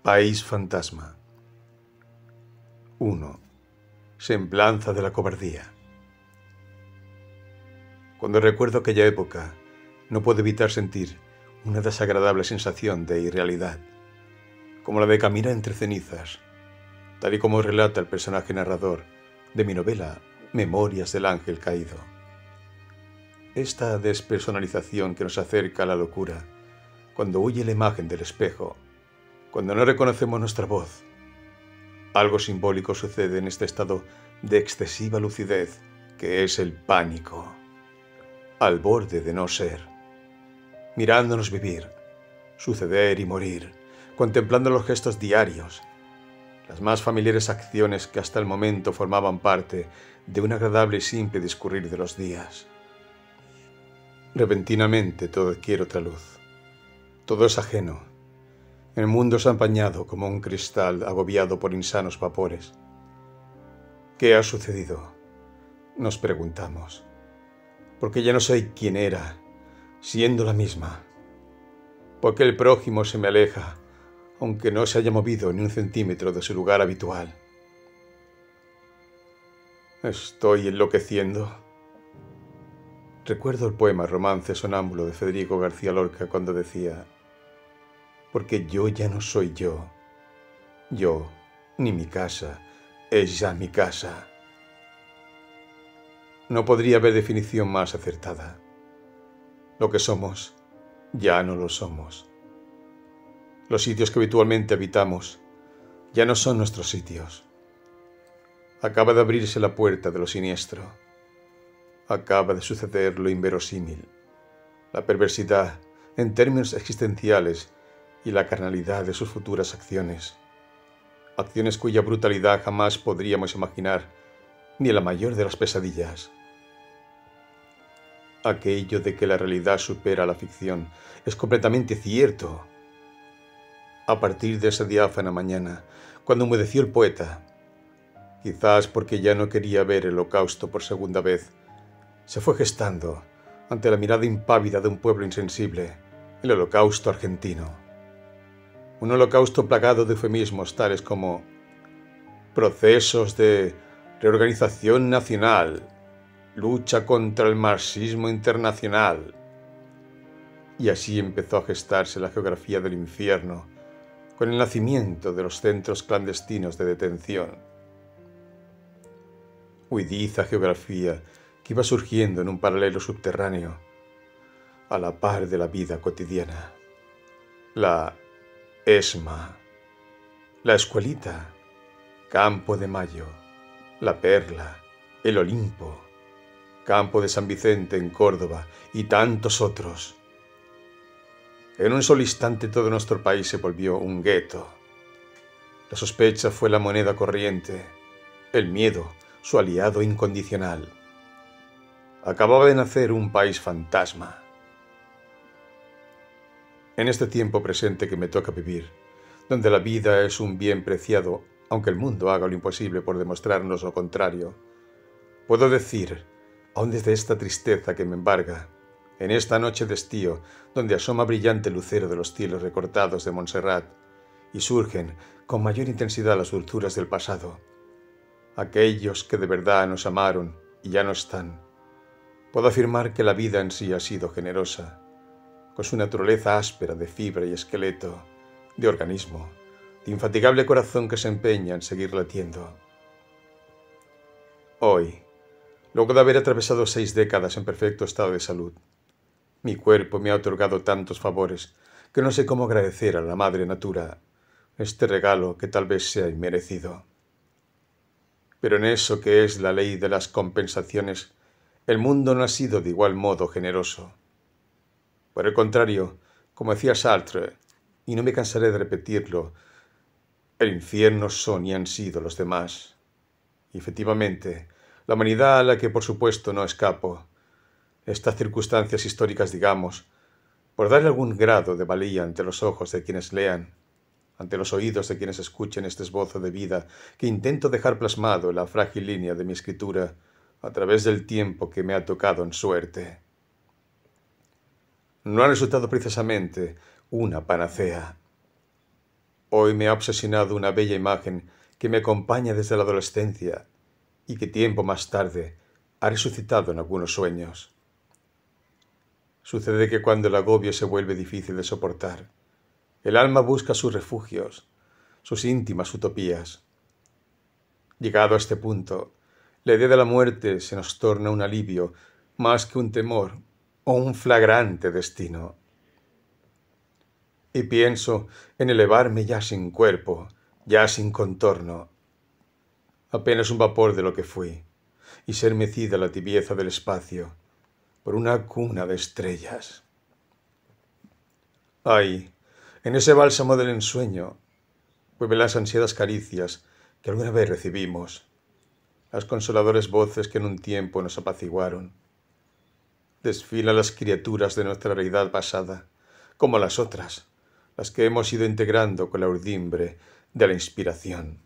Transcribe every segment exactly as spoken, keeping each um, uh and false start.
País fantasma. uno. Semblanza de la cobardía. Cuando recuerdo aquella época, no puedo evitar sentir una desagradable sensación de irrealidad, como la de caminar entre cenizas, tal y como relata el personaje narrador de mi novela Memorias del Ángel Caído. Esta despersonalización que nos acerca a la locura, cuando huye la imagen del espejo, cuando no reconocemos nuestra voz. Algo simbólico sucede en este estado de excesiva lucidez, que es el pánico, al borde de no ser, mirándonos vivir, suceder y morir, contemplando los gestos diarios, las más familiares acciones que hasta el momento formaban parte de un agradable y simple discurrir de los días. Repentinamente todo adquiere otra luz, todo es ajeno. El mundo se ha empañado como un cristal agobiado por insanos vapores. ¿Qué ha sucedido?, nos preguntamos. Porque ya no soy quien era, siendo la misma. Porque el prójimo se me aleja, aunque no se haya movido ni un centímetro de su lugar habitual. ¿Estoy enloqueciendo? Recuerdo el poema Romance sonámbulo de Federico García Lorca cuando decía: porque yo ya no soy yo. Yo, ni mi casa, es ya mi casa. No podría haber definición más acertada. Lo que somos, ya no lo somos. Los sitios que habitualmente habitamos, ya no son nuestros sitios. Acaba de abrirse la puerta de lo siniestro. Acaba de suceder lo inverosímil. La perversidad, en términos existenciales, y la carnalidad de sus futuras acciones. Acciones cuya brutalidad jamás podríamos imaginar, ni en la mayor de las pesadillas. Aquello de que la realidad supera la ficción es completamente cierto. A partir de esa diáfana mañana, cuando humedeció el poeta, quizás porque ya no quería ver el holocausto por segunda vez, se fue gestando, ante la mirada impávida de un pueblo insensible, el holocausto argentino. Un holocausto plagado de eufemismos tales como procesos de reorganización nacional, lucha contra el marxismo internacional. Y así empezó a gestarse la geografía del infierno, con el nacimiento de los centros clandestinos de detención. Huidiza geografía que iba surgiendo en un paralelo subterráneo, a la par de la vida cotidiana. La ESMA, la Escuelita, Campo de Mayo, La Perla, el Olimpo, Campo de San Vicente en Córdoba y tantos otros. En un solo instante todo nuestro país se volvió un gueto. La sospecha fue la moneda corriente, el miedo su aliado incondicional. Acababa de nacer un país fantasma. En este tiempo presente que me toca vivir, donde la vida es un bien preciado, aunque el mundo haga lo imposible por demostrarnos lo contrario, puedo decir, aun desde esta tristeza que me embarga, en esta noche de estío, donde asoma brillante lucero de los cielos recortados de Montserrat, y surgen con mayor intensidad las dulzuras del pasado, aquellos que de verdad nos amaron y ya no están, puedo afirmar que la vida en sí ha sido generosa, con su naturaleza áspera de fibra y esqueleto, de organismo, de infatigable corazón que se empeña en seguir latiendo. Hoy, luego de haber atravesado seis décadas en perfecto estado de salud, mi cuerpo me ha otorgado tantos favores que no sé cómo agradecer a la madre natura este regalo que tal vez sea inmerecido. Pero en eso que es la ley de las compensaciones, el mundo no ha sido de igual modo generoso. Por el contrario, como decía Sartre, y no me cansaré de repetirlo, el infierno son y han sido los demás. Y efectivamente, la humanidad a la que por supuesto no escapo, estas circunstancias históricas digamos, por darle algún grado de valía ante los ojos de quienes lean, ante los oídos de quienes escuchen este esbozo de vida que intento dejar plasmado en la frágil línea de mi escritura a través del tiempo que me ha tocado en suerte. No ha resultado precisamente una panacea. Hoy me ha obsesionado una bella imagen que me acompaña desde la adolescencia y que tiempo más tarde ha resucitado en algunos sueños. Sucede que cuando el agobio se vuelve difícil de soportar, el alma busca sus refugios, sus íntimas utopías. Llegado a este punto, la idea de la muerte se nos torna un alivio más que un temor o un flagrante destino. Y pienso en elevarme ya sin cuerpo, ya sin contorno, apenas un vapor de lo que fui, y ser mecida la tibieza del espacio por una cuna de estrellas. Ay, en ese bálsamo del ensueño, vuelven las ansiadas caricias que alguna vez recibimos, las consoladoras voces que en un tiempo nos apaciguaron. Desfilan las criaturas de nuestra realidad pasada, como las otras, las que hemos ido integrando con la urdimbre de la inspiración.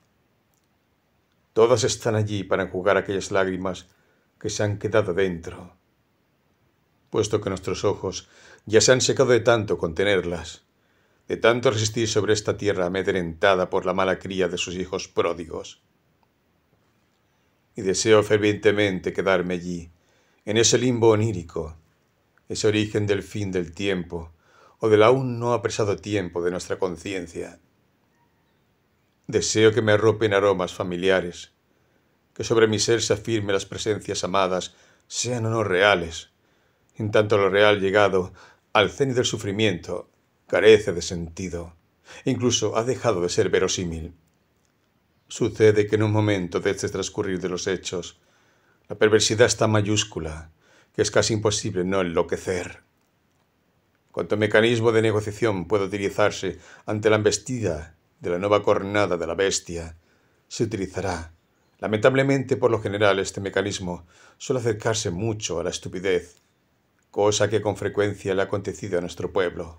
Todas están allí para enjugar aquellas lágrimas que se han quedado dentro, puesto que nuestros ojos ya se han secado de tanto contenerlas, de tanto resistir sobre esta tierra amedrentada por la mala cría de sus hijos pródigos. Y deseo fervientemente quedarme allí, en ese limbo onírico, ese origen del fin del tiempo, o del aún no apresado tiempo de nuestra conciencia. Deseo que me arropen aromas familiares, que sobre mi ser se afirme las presencias amadas, sean o no reales, en tanto lo real llegado al cenit del sufrimiento carece de sentido, incluso ha dejado de ser verosímil. Sucede que en un momento de este transcurrir de los hechos, la perversidad es tan mayúscula que es casi imposible no enloquecer. Cuanto mecanismo de negociación puede utilizarse ante la embestida de la nueva cornada de la bestia, se utilizará. Lamentablemente, por lo general, este mecanismo suele acercarse mucho a la estupidez, cosa que con frecuencia le ha acontecido a nuestro pueblo.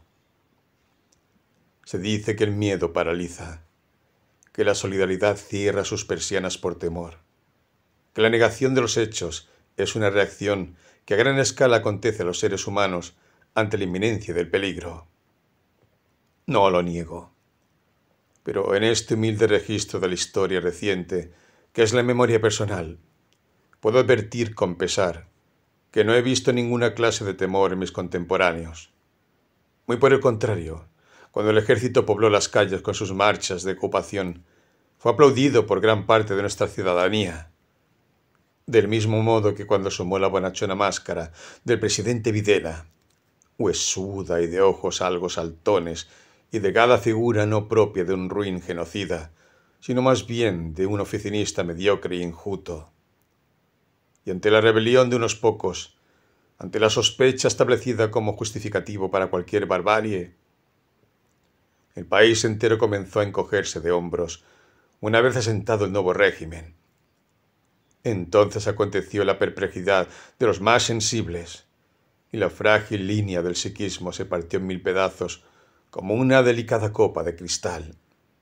Se dice que el miedo paraliza, que la solidaridad cierra sus persianas por temor, que la negación de los hechos es una reacción que a gran escala acontece a los seres humanos ante la inminencia del peligro. No lo niego, pero en este humilde registro de la historia reciente, que es la memoria personal, puedo advertir con pesar que no he visto ninguna clase de temor en mis contemporáneos. Muy por el contrario, cuando el ejército pobló las calles con sus marchas de ocupación, fue aplaudido por gran parte de nuestra ciudadanía. Del mismo modo que cuando asomó la bonachona máscara del presidente Videla, huesuda y de ojos algo saltones, y delgada figura no propia de un ruin genocida, sino más bien de un oficinista mediocre e injuto. Y ante la rebelión de unos pocos, ante la sospecha establecida como justificativo para cualquier barbarie, el país entero comenzó a encogerse de hombros una vez asentado el nuevo régimen. Entonces aconteció la perplejidad de los más sensibles, y la frágil línea del psiquismo se partió en mil pedazos como una delicada copa de cristal.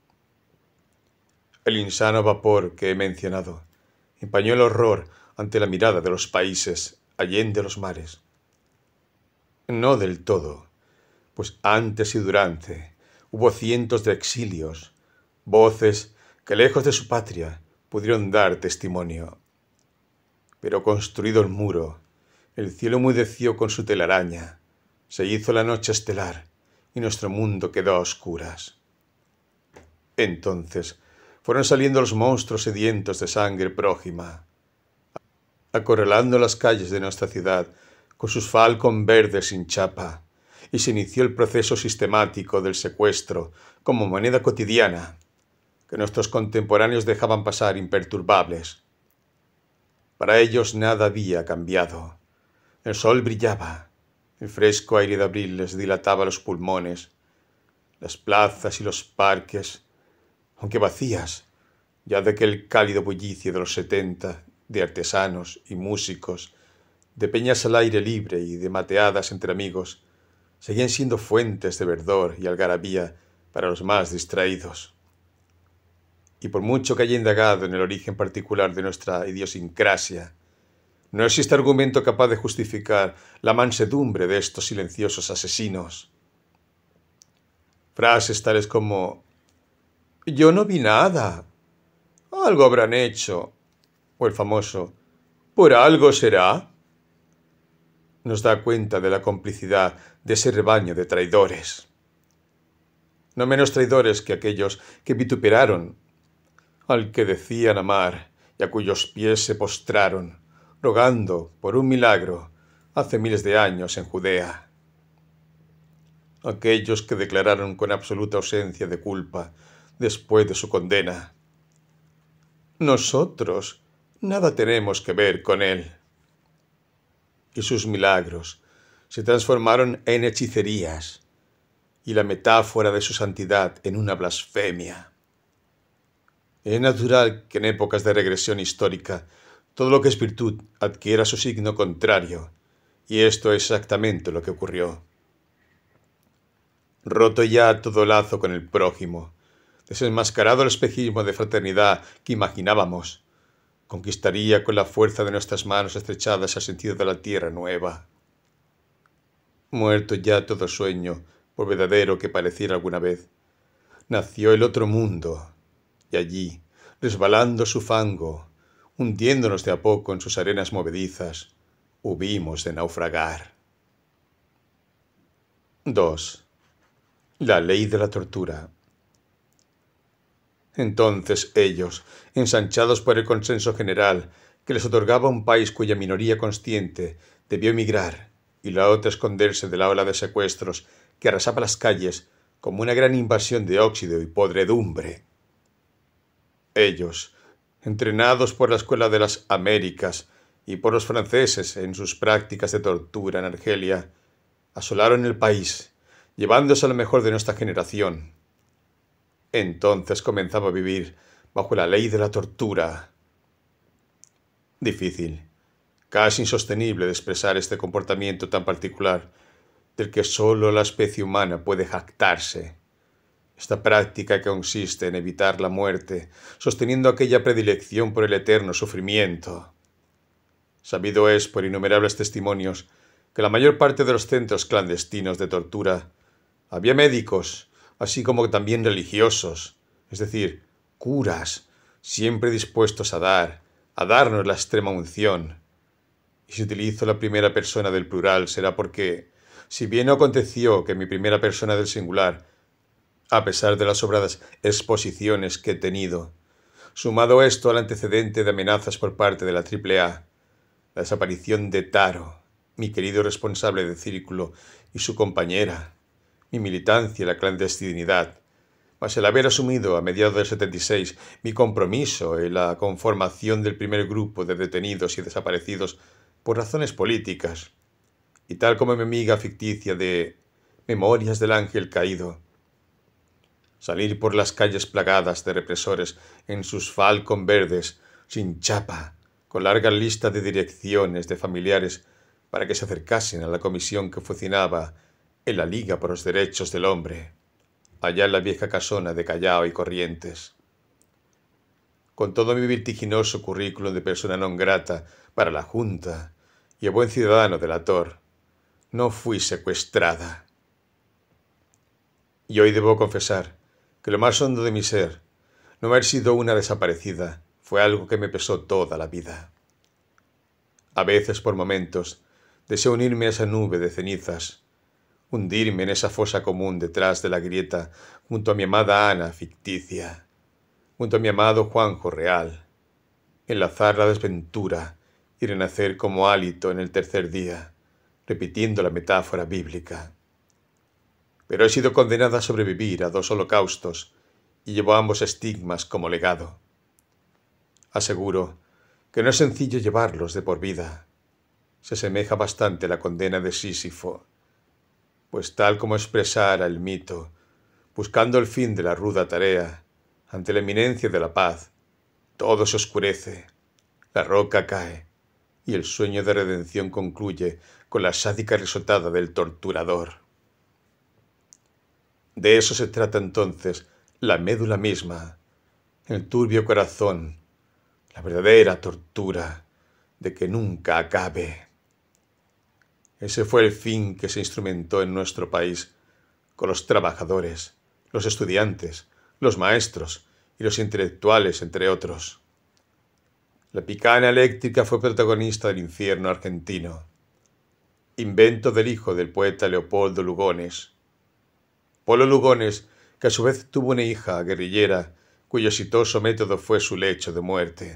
El insano vapor que he mencionado empañó el horror ante la mirada de los países allende los mares. No del todo, pues antes y durante hubo cientos de exilios, voces que lejos de su patria pudieron dar testimonio. Pero construido el muro, el cielo mudeció con su telaraña, se hizo la noche estelar y nuestro mundo quedó a oscuras. Entonces fueron saliendo los monstruos sedientos de sangre prójima, acorralando las calles de nuestra ciudad con sus falcón verdes sin chapa, y se inició el proceso sistemático del secuestro como moneda cotidiana, que nuestros contemporáneos dejaban pasar imperturbables. Para ellos nada había cambiado. El sol brillaba, el fresco aire de abril les dilataba los pulmones, las plazas y los parques, aunque vacías, ya de aquel cálido bullicio de los setenta, de artesanos y músicos, de peñas al aire libre y de mateadas entre amigos, seguían siendo fuentes de verdor y algarabía para los más distraídos. Y por mucho que haya indagado en el origen particular de nuestra idiosincrasia, no existe argumento capaz de justificar la mansedumbre de estos silenciosos asesinos. Frases tales como Yo no vi nada. Algo habrán hecho. O el famoso, por algo será. Nos da cuenta de la complicidad de ese rebaño de traidores. No menos traidores que aquellos que vituperaron al que decían amar y a cuyos pies se postraron, rogando por un milagro hace miles de años en Judea. Aquellos que declararon con absoluta ausencia de culpa después de su condena. Nosotros nada tenemos que ver con él. Y sus milagros se transformaron en hechicerías y la metáfora de su santidad en una blasfemia. Es natural que en épocas de regresión histórica todo lo que es virtud adquiera su signo contrario, y esto es exactamente lo que ocurrió. Roto ya todo lazo con el prójimo, desenmascarado el espejismo de fraternidad que imaginábamos, conquistaría con la fuerza de nuestras manos estrechadas el sentido de la tierra nueva. Muerto ya todo sueño, por verdadero que pareciera alguna vez, nació el otro mundo, y allí, resbalando su fango, hundiéndonos de a poco en sus arenas movedizas, hubimos de naufragar. dos. La ley de la tortura. Entonces ellos, ensanchados por el consenso general que les otorgaba un país cuya minoría consciente debió emigrar y la otra esconderse de la ola de secuestros que arrasaba las calles como una gran invasión de óxido y podredumbre. Ellos, entrenados por la Escuela de las Américas y por los franceses en sus prácticas de tortura en Argelia, asolaron el país, llevándose a lo mejor de nuestra generación. Entonces comenzaba a vivir bajo la ley de la tortura. Difícil, casi insostenible de expresar este comportamiento tan particular, del que sólo la especie humana puede jactarse. Esta práctica que consiste en evitar la muerte, sosteniendo aquella predilección por el eterno sufrimiento. Sabido es por innumerables testimonios que en la mayor parte de los centros clandestinos de tortura había médicos, así como también religiosos, es decir, curas, siempre dispuestos a dar, a darnos la extrema unción. Y si utilizo la primera persona del plural será porque, si bien no aconteció que mi primera persona del singular, a pesar de las sobradas exposiciones que he tenido, sumado esto al antecedente de amenazas por parte de la triple A, la desaparición de Taro, mi querido responsable de círculo, y su compañera, mi militancia en la clandestinidad, mas el haber asumido a mediados del setenta y seis mi compromiso en la conformación del primer grupo de detenidos y desaparecidos por razones políticas, y tal como mi amiga ficticia de Memorias del Ángel Caído, salir por las calles plagadas de represores en sus Falcon verdes, sin chapa, con largas listas de direcciones de familiares para que se acercasen a la comisión que funcionaba en la Liga por los Derechos del Hombre, allá en la vieja casona de Callao y Corrientes. Con todo mi vertiginoso currículum de persona non grata para la Junta y el buen ciudadano delator, no fui secuestrada. Y hoy debo confesar que lo más hondo de mi ser, no haber sido una desaparecida, fue algo que me pesó toda la vida. A veces, por momentos, deseo unirme a esa nube de cenizas, hundirme en esa fosa común detrás de la grieta junto a mi amada Ana ficticia, junto a mi amado Juanjo real, enlazar la desventura y renacer como hálito en el tercer día, repitiendo la metáfora bíblica. Pero he sido condenada a sobrevivir a dos holocaustos y llevo ambos estigmas como legado. Aseguro que no es sencillo llevarlos de por vida. Se asemeja bastante a la condena de Sísifo, pues tal como expresara el mito, buscando el fin de la ruda tarea, ante la eminencia de la paz, todo se oscurece, la roca cae, y el sueño de redención concluye con la sádica risotada del torturador. De eso se trata entonces la médula misma, el turbio corazón, la verdadera tortura de que nunca acabe. Ese fue el fin que se instrumentó en nuestro país con los trabajadores, los estudiantes, los maestros y los intelectuales, entre otros. La picana eléctrica fue protagonista del infierno argentino, invento del hijo del poeta Leopoldo Lugones. Polo Lugones, que a su vez tuvo una hija guerrillera, cuyo exitoso método fue su lecho de muerte.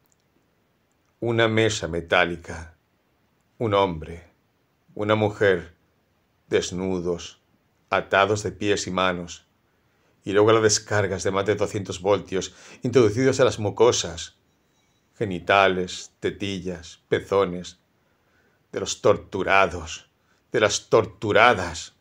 Una mesa metálica, un hombre, una mujer, desnudos, atados de pies y manos, y luego las descargas de más de doscientos voltios introducidos a las mucosas, genitales, tetillas, pezones, de los torturados, de las torturadas.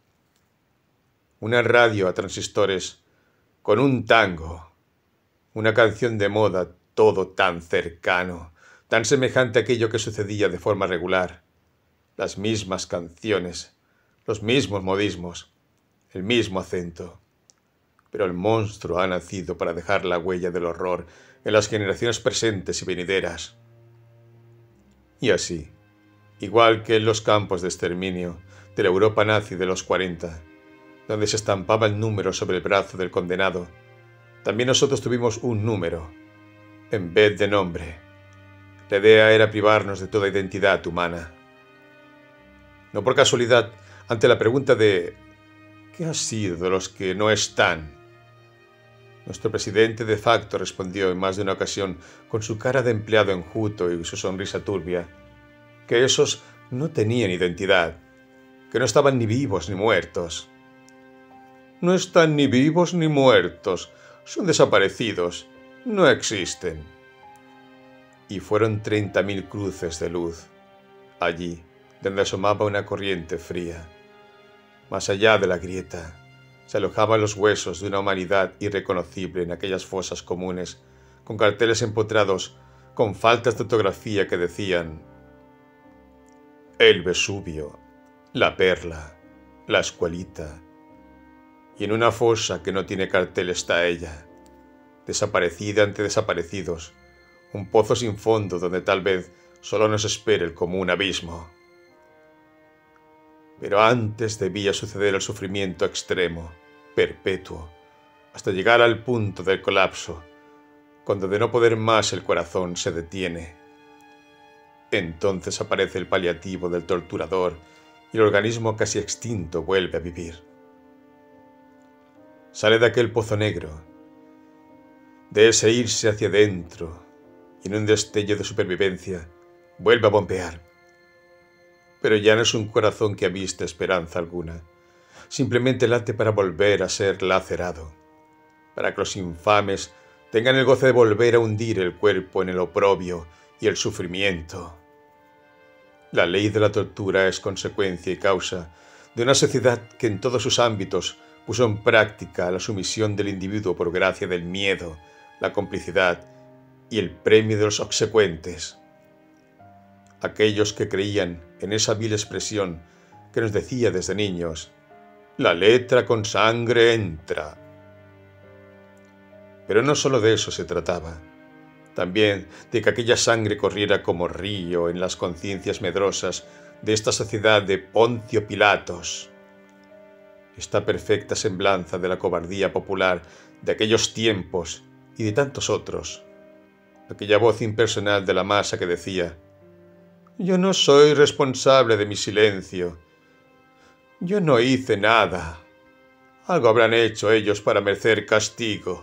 Una radio a transistores con un tango, una canción de moda, todo tan cercano, tan semejante a aquello que sucedía de forma regular. Las mismas canciones, los mismos modismos, el mismo acento. Pero el monstruo ha nacido para dejar la huella del horror en las generaciones presentes y venideras. Y así, igual que en los campos de exterminio de la Europa nazi de los cuarenta, donde se estampaba el número sobre el brazo del condenado, también nosotros tuvimos un número, en vez de nombre. La idea era privarnos de toda identidad humana. No por casualidad, ante la pregunta de ¿qué ha sido de los que no están?, nuestro presidente de facto respondió en más de una ocasión con su cara de empleado enjuto y su sonrisa turbia, que esos no tenían identidad, que no estaban ni vivos ni muertos. No están ni vivos ni muertos, son desaparecidos, no existen. Y fueron treinta mil cruces de luz, allí donde asomaba una corriente fría. Más allá de la grieta, se alojaban los huesos de una humanidad irreconocible en aquellas fosas comunes, con carteles empotrados, con faltas de ortografía que decían El Vesubio, La Perla, La Escuelita. Y en una fosa que no tiene cartel está ella, desaparecida ante desaparecidos, un pozo sin fondo donde tal vez solo nos espere el común abismo. Pero antes debía suceder el sufrimiento extremo, perpetuo, hasta llegar al punto del colapso, cuando de no poder más el corazón se detiene. Entonces aparece el paliativo del torturador y el organismo casi extinto vuelve a vivir. Sale de aquel pozo negro, de ese irse hacia adentro, y en un destello de supervivencia vuelve a bombear. Pero ya no es un corazón que aviste esperanza alguna, simplemente late para volver a ser lacerado, para que los infames tengan el goce de volver a hundir el cuerpo en el oprobio y el sufrimiento. La ley de la tortura es consecuencia y causa de una sociedad que en todos sus ámbitos puso en práctica la sumisión del individuo por gracia del miedo, la complicidad y el premio de los obsecuentes. Aquellos que creían en esa vil expresión que nos decía desde niños, la letra con sangre entra. Pero no solo de eso se trataba, también de que aquella sangre corriera como río en las conciencias medrosas de esta sociedad de Poncio Pilatos. Esta perfecta semblanza de la cobardía popular de aquellos tiempos y de tantos otros. Aquella voz impersonal de la masa que decía: «Yo no soy responsable de mi silencio. Yo no hice nada. Algo habrán hecho ellos para merecer castigo».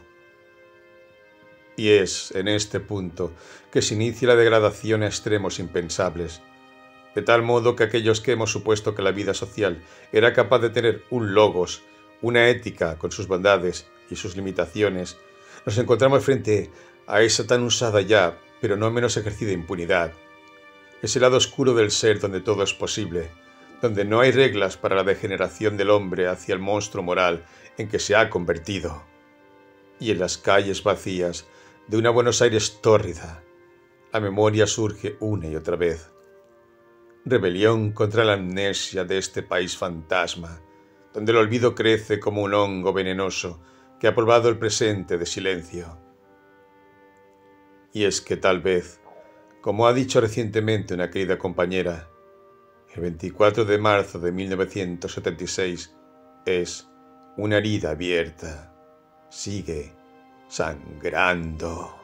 Y es en este punto que se inicia la degradación a extremos impensables, de tal modo que aquellos que hemos supuesto que la vida social era capaz de tener un logos, una ética con sus bondades y sus limitaciones, nos encontramos frente a esa tan usada ya, pero no menos ejercida impunidad, ese lado oscuro del ser donde todo es posible, donde no hay reglas para la degeneración del hombre hacia el monstruo moral en que se ha convertido. Y en las calles vacías de una Buenos Aires tórrida, la memoria surge una y otra vez. Rebelión contra la amnesia de este país fantasma, donde el olvido crece como un hongo venenoso que ha poblado el presente de silencio. Y es que tal vez, como ha dicho recientemente una querida compañera, el veinticuatro de marzo de mil novecientos setenta y seis es una herida abierta. Sigue sangrando.